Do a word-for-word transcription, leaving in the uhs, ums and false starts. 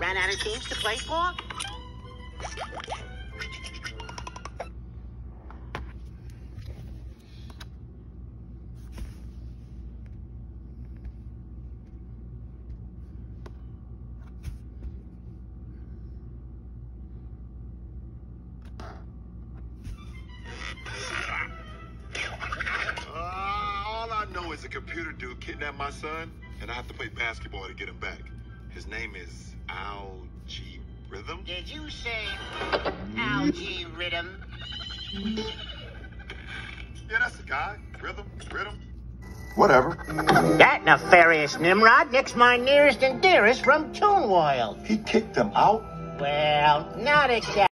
Ran out of teams to play for? Is a computer dude kidnapped my son, and I have to play basketball to get him back. His name is Algae Rhythm. Did you say Algae Rhythm? Yeah, that's the guy. Rhythm, Rhythm. Whatever. That nefarious Nimrod nicks my nearest and dearest from Toon World. He kicked them out? Well, not exactly.